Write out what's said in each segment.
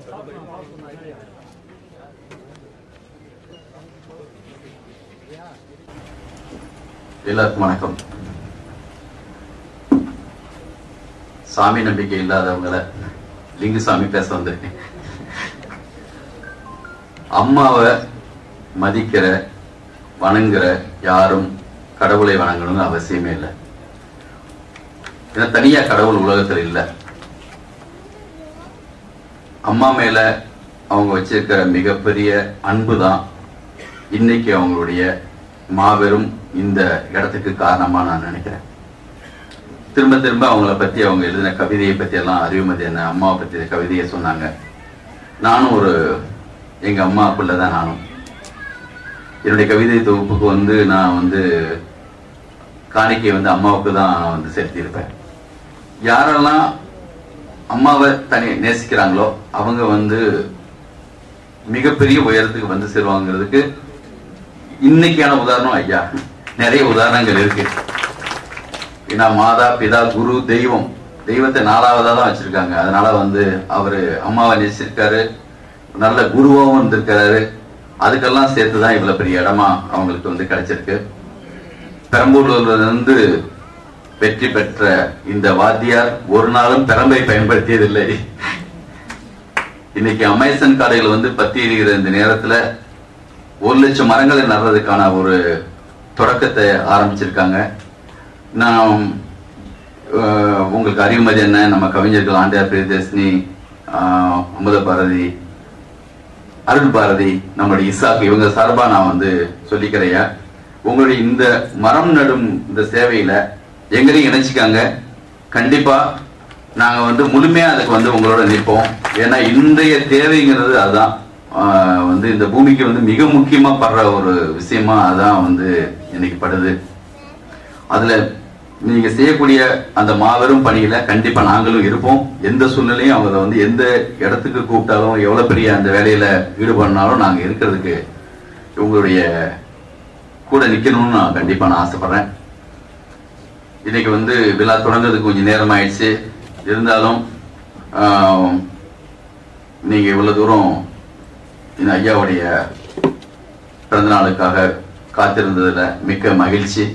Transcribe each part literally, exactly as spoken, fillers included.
எல்லாருக்கும் வணக்கம். சாமி நம்பிக்கை இல்லாதவங்களை லிங்குசாமி பேச வந்திருக்கேன். அம்மாவை மதிக்கிற வணங்குற யாரும் கடவுளை வணங்கணும்னு அவசியமே இல்லை. ஏன்னா தனியா கடவுள் உலகத்தில் இல்லை. அம்மா மேல அவங்க வச்சிருக்கிற மிகப்பெரிய அன்பு தான் இன்னைக்கு அவங்களுடைய மாபெரும் இந்த இடத்துக்கு காரணமா நான் நினைக்கிறேன். திரும்ப திரும்ப அவங்கள பத்தி அவங்க எழுதின கவிதையை பத்தி எல்லாம் அறிவுமதி என்ன அம்மாவை பத்தி கவிதையை சொன்னாங்க. நானும் ஒரு எங்க அம்மா பிள்ளைதான். நானும் என்னுடைய கவிதை தொகுப்புக்கு வந்து நான் வந்து காணிக்கை வந்து அம்மாவுக்கு தான் வந்து செலுத்தியிருப்பேன். யாரெல்லாம் அம்மாவை தனி நேசிக்கிறாங்களோ அவங்க வந்து மிகப்பெரிய உயரத்துக்கு வந்து சேருவாங்கிறதுக்கு இன்னைக்கான உதாரணம் ஐயா நிறைய உதாரணங்கள் இருக்கு. ஏன்னா மாதா பிதா குரு தெய்வம் தெய்வத்தை நாலாவதா தான் வச்சிருக்காங்க. அதனால வந்து அவரு அம்மாவை நேசிச்சிருக்காரு, நல்ல குருவாவும் இருந்திருக்கிறாரு. அதுக்கெல்லாம் சேர்த்துதான் இவ்வளவு பெரிய இடமா அவங்களுக்கு வந்து கிடைச்சிருக்கு. பெரம்பூர்ல இருந்து வெற்றி பெற்ற இந்த வாத்தியார் ஒரு நாளும் பெரம்பை பயன்படுத்தியதில்லை. இன்னைக்கு அமேசான் காடுகள் வந்து பத்தி இருக்கிற இந்த நேரத்துல ஒரு லட்சம் மரங்களை நடுறதுக்கான ஒரு தொடக்கத்தை ஆரம்பிச்சிருக்காங்க. நான் உங்களுக்கு அறிவுமதி என்ன, நம்ம கவிஞர்கள் ஆண்டியார் பிரியதர்ஷினி, அமுத பாரதி, அருள் பாரதி, நம்மளுடைய இசாக்கு, இவங்க சார்பா நான் வந்து சொல்லிக்கிறையா, உங்களுடைய இந்த மரம் நடும் இந்த சேவையில எங்களையும் இணைச்சிக்காங்க. கண்டிப்பா நாங்க வந்து முழுமையா அதுக்கு வந்து உங்களோட நிற்போம். ஏன்னா இன்றைய தேவைங்கிறது அதுதான். வந்து இந்த பூமிக்கு வந்து மிக முக்கியமா படுற ஒரு விஷயமா அதான் வந்து இன்னைக்கு படுது. அதுல நீங்க செய்யக்கூடிய அந்த மாபெரும் பணியில கண்டிப்பா நாங்களும் இருப்போம். எந்த சூழ்நிலையும் அவங்கள வந்து எந்த இடத்துக்கு கூப்பிட்டாலும் எவ்வளவு பெரிய அந்த வேலையில ஈடுபடனாலும் நாங்க இருக்கிறதுக்கு உங்களுடைய கூட நிக்கணும்னு நான் கண்டிப்பா நான் ஆசைப்படுறேன். இன்னைக்கு வந்து விழா தொடங்குறதுக்கு கொஞ்சம் நேரம் ஆயிடுச்சு. இருந்தாலும் நீங்க இவ்வளவு தூரம் இந்த ஐயாவுடைய பிறந்த நாளுக்காக காத்திருந்ததுல மிக்க மகிழ்ச்சி.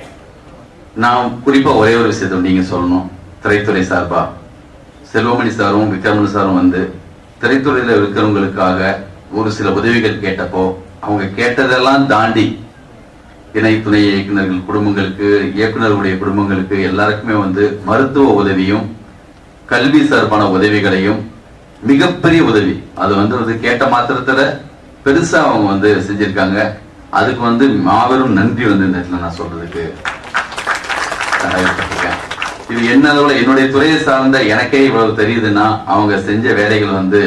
நான் குறிப்பா ஒரே ஒரு விஷயத்தை நீங்க சொல்லணும். திரைத்துறை சார்பா செல்வமணி சாரும் விக்ரமன் சாரும் வந்து திரைத்துறையில இருக்கிறவங்களுக்காக ஒரு சில உதவிகள் கேட்டப்போ அவங்க கேட்டதெல்லாம் தாண்டி இணை துணை இயக்குநர்கள் குடும்பங்களுக்கு, இயக்குநர்களுடைய குடும்பங்களுக்கு எல்லாருக்குமே வந்து மருத்துவ உதவியும் கல்வி சார்பான உதவிகளையும் மிகப்பெரிய உதவி அது வந்து கேட்ட மாத்திரத்துல பெருசா அவங்க வந்து செஞ்சிருக்காங்க. அதுக்கு வந்து மாபெரும் நன்றி வந்து இந்த இடத்துல நான் சொல்றதுக்கு தயாரிப்பட்டிருக்கேன். இது என்ன அளவுல என்னுடைய துறையை சார்ந்த எனக்கே இவ்வளவு தெரியுதுன்னா அவங்க செஞ்ச வேலைகள் வந்து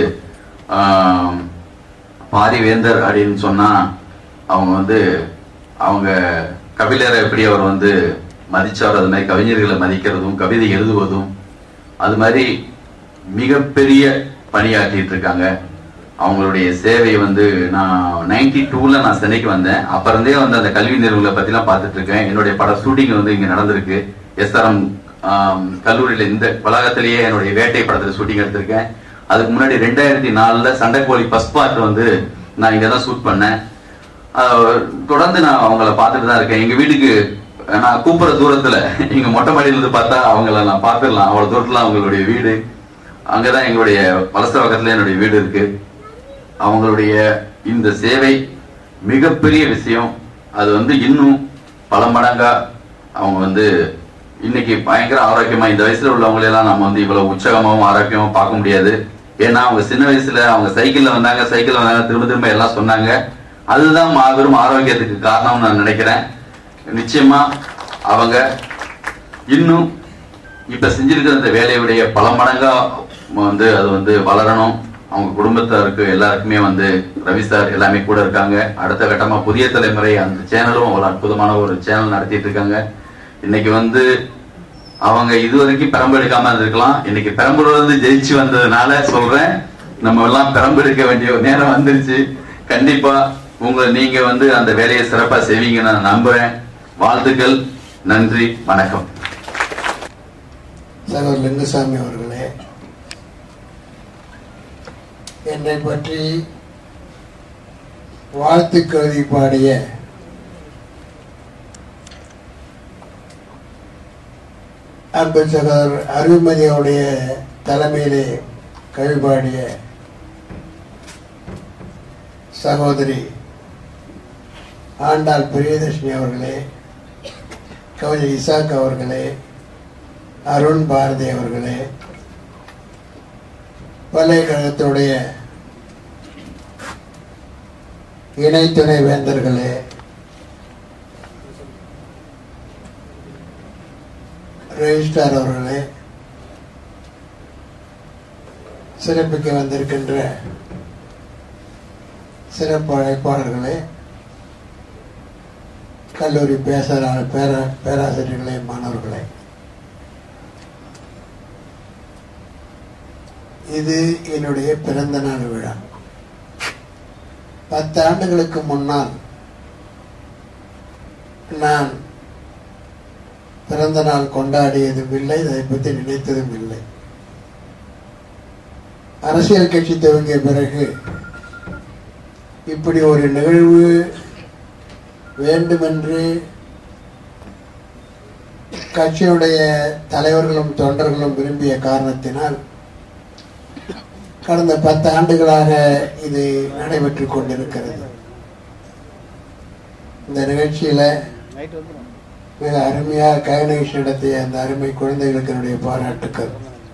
ஆஹ் பாரிவேந்தர் அப்படின்னு சொன்னா அவங்க வந்து அவங்க கபிலரை எப்படி அவர் வந்து மதிச்சார், அது மாதிரி கவிஞர்களை மதிக்கிறதும் கவிதை எழுதுவதும் அது மாதிரி மிகப்பெரிய பணியாற்றிட்டு இருக்காங்க. அவங்களுடைய சேவை வந்து நான் நைன்டி டூல நான் சென்னைக்கு வந்தேன். அப்ப இருந்தே வந்து அந்த கல்வி நிறுவனங்களை பத்தி எல்லாம் பார்த்துட்டு இருக்கேன். என்னுடைய பட ஷூட்டிங் வந்து இங்க நடந்திருக்கு. எஸ்ஆர்எம் கல்லூரியில இந்த வளாகத்திலேயே என்னுடைய வேட்டை படத்துல ஷூட்டிங் எடுத்திருக்கேன். அதுக்கு முன்னாடி ரெண்டாயிரத்தி நாலுல சண்டைக்கோழி ஃபர்ஸ்ட் பார்ட் வந்து நான் இங்கதான் ஷூட் பண்ணேன். தொடர்ந்து நான் அவங்கள பார்த்துட்டு தான் இருக்கேன். எங்க வீட்டுக்கு நான் கூப்பிடுற தூரத்துல எங்க மொட்டை மாடியில இருந்து பார்த்தா அவங்கள நான் பார்த்துடலாம். அவ்வளவு தூரத்துல அவங்களுடைய வீடு. அங்கதான் எங்களுடைய வலசரவக்கத்துல என்னுடைய வீடு இருக்கு. அவங்களுடைய இந்த சேவை மிகப்பெரிய விஷயம். அது வந்து இன்னும் பல மடங்கா அவங்க வந்து இன்னைக்கு பயங்கர ஆரோக்கியமா இந்த வயசுல உள்ளவங்களெல்லாம் நம்ம வந்து இவ்வளவு உற்சாகமாவும் ஆரோக்கியமாவும் பார்க்க முடியாது. ஏன்னா அவங்க சின்ன வயசுல அவங்க சைக்கிள்ல வந்தாங்க சைக்கிள்ல வந்தாங்க திரும்ப திரும்ப எல்லாம் சொன்னாங்க. அதுதான் மாபெரும் ஆரோக்கியத்துக்கு காரணம்னு நான் நினைக்கிறேன். நிச்சயமா அவங்க இன்னும் இப்ப செஞ்சிருக்கிற இந்த வேலையுடைய பல மடங்கா வந்து அது வந்து வளரணும். அவங்க குடும்பத்தாருக்கு எல்லாருக்குமே வந்து ரவி சார் எல்லாமே கூட இருக்காங்க. அடுத்த கட்டமா புதிய தலைமுறை அந்த சேனலும் அவ்வளவு அற்புதமான ஒரு சேனல் நடத்திட்டு இருக்காங்க. இன்னைக்கு வந்து அவங்க இதுவரைக்கும் பெரம்பு எடுக்காம இருந்திருக்கலாம். இன்னைக்கு பெரம்பூர்ல இருந்து ஜெயிச்சு வந்ததுனால சொல்றேன், நம்ம எல்லாம் பெரம்பு எடுக்க வேண்டிய ஒரு நேரம் வந்துருச்சு. கண்டிப்பா உங்களை நீங்க வந்து அந்த வேலையை சிறப்பா செய்வீங்கன்னு நான் நம்புறேன். வாழ்த்துக்கள், நன்றி, வணக்கம். சகோதரர் லிங்குசாமி அவர்களே, என்னை பற்றி வாழ்த்து கவிதை பாடிய அன்பு சகோதரர் அருள்மதியோடைய தலைமையிலே கவி பாடிய சகோதரி ஆண்டாள் பிரியதர்ஷினி அவர்களே, கவிஞர் இசாக் அவர்களே, அருண் பாரதி அவர்களே, பல்கலைக்கழகத்துடைய இணை துணை வேந்தர்களே, ரெஜிஸ்ட்ரார் அவர்களே, சிறப்பிக்க வந்திருக்கின்ற சிறப்பு அழைப்பாளர்களே, கல்லூரி பேச பேராசிரியர்களே, மாணவர்களே, இது என்னுடைய பிறந்த நாள் விழா. பத்து ஆண்டுகளுக்கு முன்னால் நான் பிறந்த நாள் கொண்டாடியதும் இல்லை, அதை பற்றி நினைத்ததும் இல்லை. அரசியல் கட்சி துவங்கிய பிறகு இப்படி ஒரு நிகழ்வு வேண்டுமென்று கட்சியுடைய தலைவர்களும் தொண்டர்களும் விரும்பிய காரணத்தினால் கடந்த பத்து ஆண்டுகளாக இது நடைபெற்றுக் கொண்டிருக்கிறது. இந்த நிகழ்ச்சியில மிக அருமையாக கயநிகழ்ச்சி நடத்திய அந்த அருமை குழந்தைகளுக்கு என்னுடைய பாராட்டுக்கள்.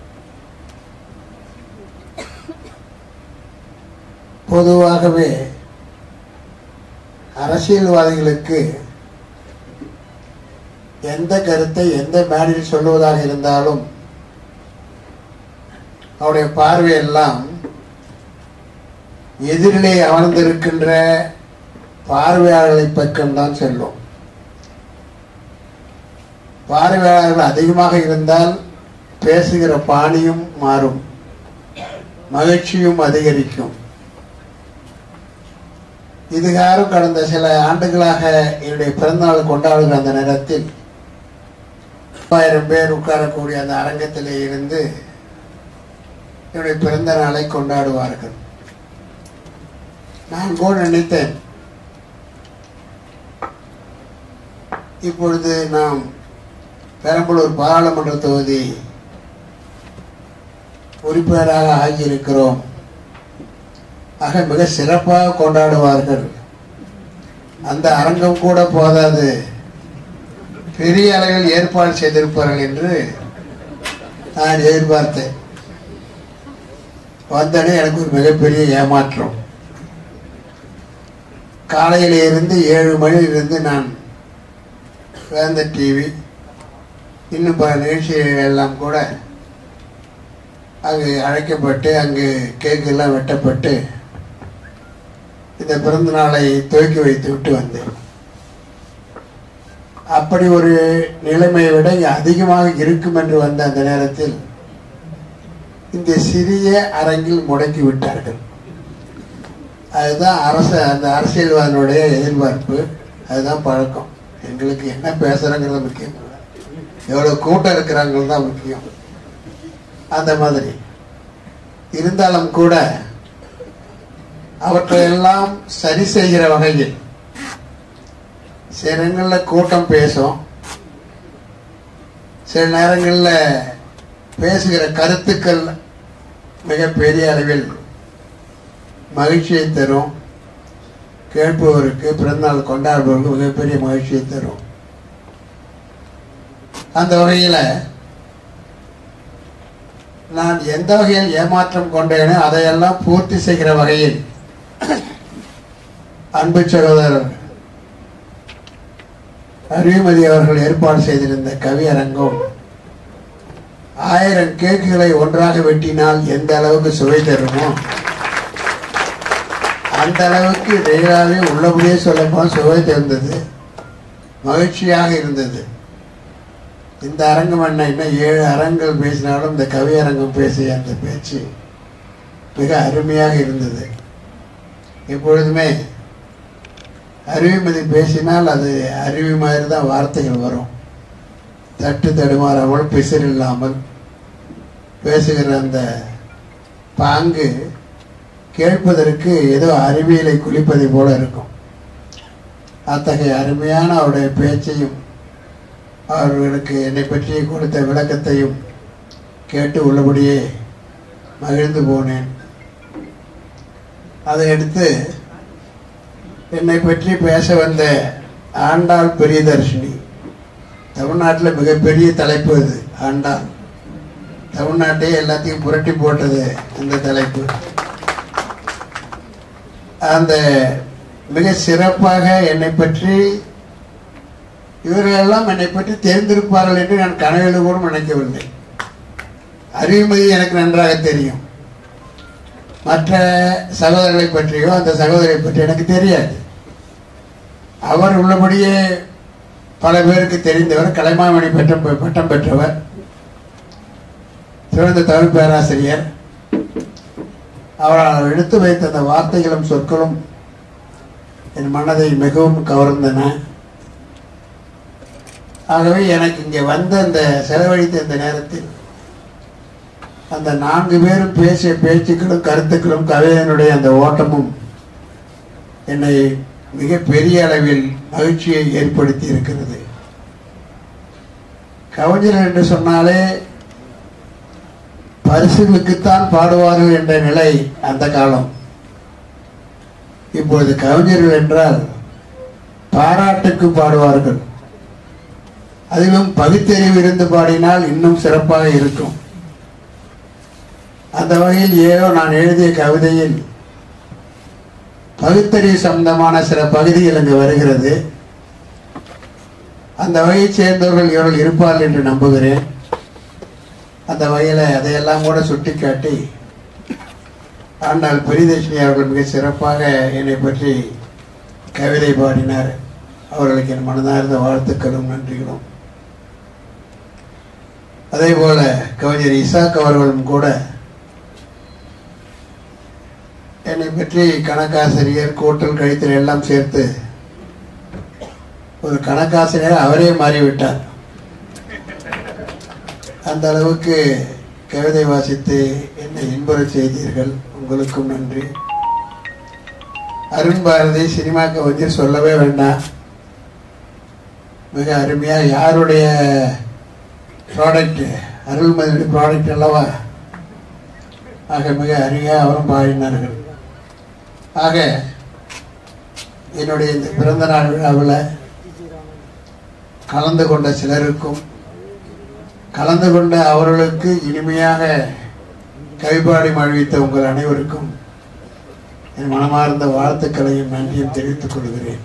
பொதுவாகவே அரசியல்வாதிகளுக்கு எந்த கருத்தை எந்த மேடையில் சொல்லுவதாக இருந்தாலும் அவருடைய பார்வையெல்லாம் எதிரிலே அமர்ந்திருக்கின்ற பார்வையாளர்களை பக்கம்தான் செல்லும். பார்வையாளர்கள் அதிகமாக இருந்தால் பேசுகிற பாணியும் மாறும், மகிழ்ச்சியும் அதிகரிக்கும். இதுகாரும் கடந்த சில ஆண்டுகளாக என்னுடைய பிறந்தநாள் கொண்டாடுகிற அந்த நேரத்தில் ஆயிரம் பேர் உட்காரக்கூடிய அந்த அரங்கத்திலே இருந்து என்னுடைய பிறந்த நாளை கொண்டாடுவார்கள். நான் கூட நினைத்தேன், இப்பொழுது நாம் பெரம்பலூர் பாராளுமன்ற தொகுதி உறுப்பினராக ஆகியிருக்கிறோம், ஆக மிக சிறப்பாக கொண்டாடுவார்கள், அந்த அரங்கம் கூட போதாது, பெரிய அளவில் ஏற்பாடு செய்திருப்பார்கள் என்று நான் எதிர்பார்த்தேன். வந்தனே எனக்கு ஒரு மிகப்பெரிய ஏமாற்றம். காலையில இருந்து ஏழு மணியிலிருந்து நான் வேந்த டிவி இன்னும் பல நிகழ்ச்சிகள் எல்லாம் கூட அங்கு அழைக்கப்பட்டு அங்கு கேக்கு எல்லாம் வெட்டப்பட்டு இந்த பிறந்த நாளை துவக்கி வைத்து விட்டு வந்தேன். அப்படி ஒரு நிலைமையை விட அதிகமாக இருக்கும் என்று வந்த அந்த நேரத்தில் இந்த சிறிய அரங்கில் முடக்கி விட்டார்கள். அதுதான் அரச அந்த அரசியல்வாதிகளுடைய எதிர்பார்ப்பு, அதுதான் பழக்கம். எங்களுக்கு என்ன பேசுறங்கிறது முக்கியம் இல்லை, எவ்வளவு கூட்டம் இருக்கிறாங்கிறது தான் முக்கியம். அந்த மாதிரி இருந்தாலும் கூட அவற்றையெல்லாம் சரி செய்கிற வகையில் சில நேரங்களில் கூட்டம் பேசும், சில நேரங்களில் பேசுகிற கருத்துக்கள் மிகப்பெரிய அளவில் மகிழ்ச்சியை தரும், கேட்பவருக்கு பிறந்தநாள் கொண்டாடுபவருக்கு மிகப்பெரிய மகிழ்ச்சியை தரும். அந்த வகையில் நான் எந்த வகையில் ஏமாற்றம் கொண்டேனோ அதையெல்லாம் பூர்த்தி செய்கிற வகையில் அன்பு சகோதரர் அருள்மதி அவர்கள் ஏற்பாடு செய்திருந்த கவியரங்கம் ஆயிரம் கேக்குகளை ஒன்றாக வெட்டினால் எந்த அளவுக்கு சுவை தருமோ அந்த அளவுக்கு ரெகுலராகவே உள்ளபடியே சொல்லப்போனால் சுவை தந்தது, மகிழ்ச்சியாக இருந்தது. இந்த அரங்கம் என்ன இன்னும் ஏழு அரங்கங்கள் பேசினாலும் இந்த கவியரங்கம் பேசிய அந்த பேச்சு மிக அருமையாக இருந்தது. எப்பொழுதுமே அருவிமதி பேசினால் அது அருவி மாதிரி தான் வார்த்தைகள் வரும், தட்டு தடுமாறாமல் பிசிறு இல்லாமல் பேசுகிற அந்த பாங்கு கேட்பதற்கு ஏதோ அறிவியலை குளிப்பதை போல இருக்கும். அத்தகைய அருமையான அவருடைய பேச்சையும் அவர்களுக்கு என்னை பற்றி கொடுத்த விளக்கத்தையும் கேட்டு உள்ளபடியே மகிழ்ந்து போனேன். அதையடுத்து என்னை பற்றி பேச வந்த ஆண்டாள் பெரியதர்ஷினி, தமிழ்நாட்டில் மிகப்பெரிய தலைப்பு அது. ஆண்டாள் தமிழ்நாட்டையே எல்லாத்தையும் புரட்டி போட்டது அந்த தலைப்பு. அந்த மிக சிறப்பாக என்னை பற்றி இவர்களெல்லாம் என்னை பற்றி தெரிந்திருப்பார்கள் என்று நான் கனவில் கூட நினைக்கவில்லை. அறிவுமதி எனக்கு நன்றாக தெரியும். மற்ற சகோதரர்களை பற்றியோ அந்த சகோதரியை பற்றி எனக்கு தெரியாது. அவர் உள்ளபடியே பல பேருக்கு தெரிந்தவர், கலைமாமணி பட்டம் பட்டம் பெற்றவர், சிறந்த தமிழ் பேராசிரியர். அவரால் எடுத்து வைத்த அந்த வார்த்தைகளும் சொற்களும் என் மனதை மிகவும் கவர்ந்தன. ஆகவே எனக்கு இங்கே வந்த அந்த செலவழித்த இந்த நேரத்தில் அந்த நான்கு பேரும் பேசிய பேச்சுக்களும் கருத்துக்களும் கவிதையினுடைய அந்த ஓட்டமும் என்னை மிக பெரிய அளவில் மகிழ்ச்சியை ஏற்படுத்தி இருக்கிறது. கவிஞர் என்று சொன்னாலே பரிசுகளுக்குத்தான் பாடுவார்கள் என்ற நிலை அந்த காலம். இப்பொழுது கவிஞர்கள் என்றால் பாராட்டுக்கு பாடுவார்கள். அதிலும் பகுத்தறிவு இருந்து பாடினால் இன்னும் சிறப்பாக இருக்கும். அந்த வகையில் ஏதோ நான் எழுதிய கவிதையில் பகுத்தறிவு சம்பந்தமான சில பகுதிகள் அங்கு வருகிறது. அந்த வகையை சேர்ந்தவர்கள் இவர்கள் இருப்பார்கள் என்று நம்புகிறேன். அந்த வகையில் அதையெல்லாம் கூட சுட்டிக்காட்டி ஆண்டாள் பெரியதர்ஷினி அவர்கள் மிக சிறப்பாக என்னை பற்றி கவிதை பாடினார். அவர்களுக்கு என் மனதார்ந்த வாழ்த்துக்களும் நன்றிகளும். அதே போல கவிஞர் இசாக் அவர்களும் கூட என்னை பற்றி கணக்காசிரியர், கூட்டல் கழித்தல் எல்லாம் சேர்த்து ஒரு கணக்காசிரியர் அவரே மாறிவிட்டார். அந்த அளவுக்கு கவிதை வாசித்து என்னை இன்புற செய்தீர்கள். உங்களுக்கும் நன்றி. அருண் பாரதி சினிமா கவிஞர் சொல்லவே வேண்டாம். மிக அருமையா யாருடைய ப்ராடக்ட், அருள்மதியுடைய ப்ராடக்ட் அல்லவா. ஆக மிக அருமையாக அவரும் பாடினார்கள். ஆக என்னுடைய இந்த பிறந்த நாள் விழாவில் கலந்து கொண்ட சிலருக்கும் கலந்து கொண்ட அவர்களுக்கு இனிமையாக கவிபாடி மகிழ்வித்த உங்கள் அனைவருக்கும் என் மனமார்ந்த வாழ்த்துக்களையும் நன்றியும் தெரிவித்துக் கொள்கிறேன்.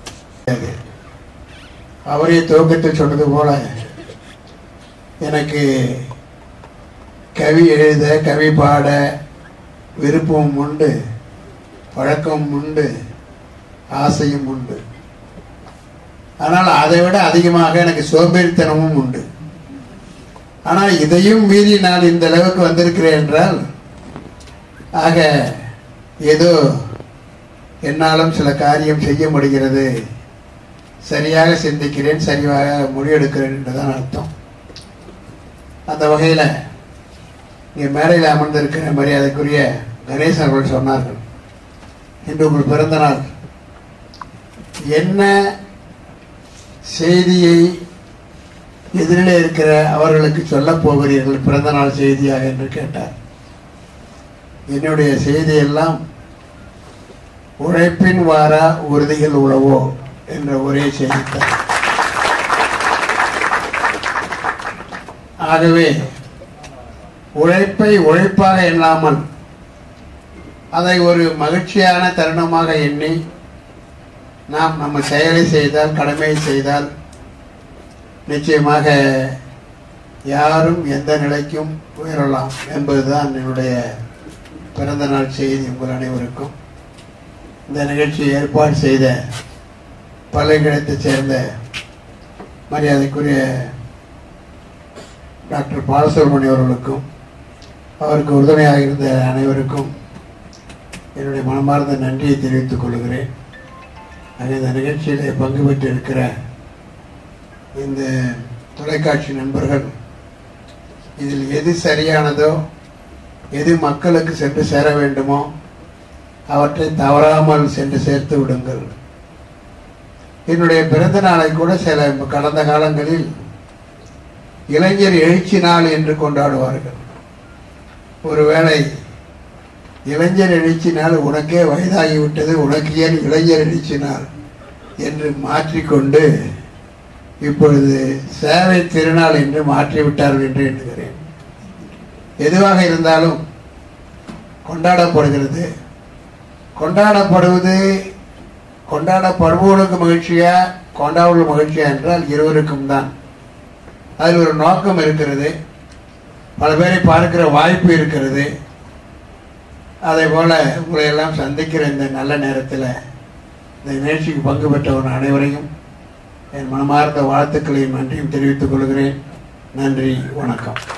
அவரே துவக்கத்தில் சொன்னது போல எனக்கு கவி எழுத, கவி பாட விருப்பமும் உண்டு, பழக்கமும் உண்டு, ஆசையும் உண்டு. ஆனால் அதை விட அதிகமாக எனக்கு சோம்பேறித்தனமும் உண்டு. ஆனால் இதையும் மீறி நான் இந்த அளவுக்கு வந்திருக்கிறேன் என்றால், ஆக ஏதோ என்னாலும் சில காரியம் செய்ய முடிகிறது, சரியாக சிந்திக்கிறேன், சரியாக முடிவெடுக்கிறேன் என்றுதான் அர்த்தம். அந்த வகையில் இங்கே மேடையில் அமர்ந்திருக்கிற மரியாதைக்குரிய கணேசன் அவர்கள் சொன்னார்கள், இன்று உங்கள் பிறந்த நாள், என்ன செய்தியை எதிரிலே இருக்கிற அவர்களுக்கு சொல்ல போகிறீர்கள் பிறந்த நாள் செய்தியாக என்று கேட்டார். என்னுடைய செய்தியெல்லாம் உழைப்பின் வாரா உறுதிகள் உழவோ என்ற ஒரே செய்தித்தான். ஆகவே உழைப்பை உழைப்பாக எண்ணாமல் அதை ஒரு மகிழ்ச்சியான தருணமாக எண்ணி நாம் நம்ம செயலை செய்தால், கடமையை செய்தால் நிச்சயமாக யாரும் எந்த நிலைக்கும் உயரலாம் என்பதுதான் என்னுடைய பிறந்த நாள் செய்தி உங்கள் அனைவருக்கும். இந்த நிகழ்ச்சியை ஏற்பாடு செய்த பல்கலைக்கழகத்தைச் சேர்ந்த மரியாதைக்குரிய டாக்டர் பாலசுப்ரமணியம் அவர்களுக்கும் அவருக்கு உறுதுணையாக இருந்த அனைவருக்கும் என்னுடைய மனமார்ந்த நன்றியை தெரிவித்துக் கொள்கிறேன். இந்த நிகழ்ச்சியிலே பங்கு பெற்றிருக்கிற இந்த தொலைக்காட்சி நண்பர்கள் இதில் எது சரியானதோ, எது மக்களுக்கு சென்று சேர வேண்டுமோ அவற்றை தவறாமல் சென்று சேர்த்து விடுங்கள். என்னுடைய பிறந்த நாளை கூட சில கடந்த காலங்களில் இளைஞர் எழுச்சி நாள் என்று கொண்டாடுவார்கள். ஒருவேளை இளைஞர் எழுச்சி நாள் உனக்கே வயதாகிவிட்டது, உனக்கு ஏன் இளைஞர் எழுச்சி நாள் என்று மாற்றிக்கொண்டு இப்பொழுது சேவை திருநாள் என்று மாற்றிவிட்டார்கள் என்று எண்ணுகிறேன். எதுவாக இருந்தாலும் கொண்டாடப்படுகிறது. கொண்டாடப்படுவது கொண்டாடப்படுபவனுக்கு மகிழ்ச்சியா கொண்டாடுவது மகிழ்ச்சியா என்றால் இருவருக்கும் தான். அதில் ஒரு நோக்கம் இருக்கிறது, பல பேரை பார்க்கிற வாய்ப்பு இருக்கிறது. அதே போல உங்களை எல்லாம் சந்திக்கிற இந்த நல்ல நேரத்தில் இந்த நிகழ்ச்சிக்கு பங்கு பெற்றவன் அனைவரையும் என் மனமார்ந்த வாழ்த்துக்களையும் நன்றியும் தெரிவித்துக் கொள்கிறேன். நன்றி, வணக்கம்.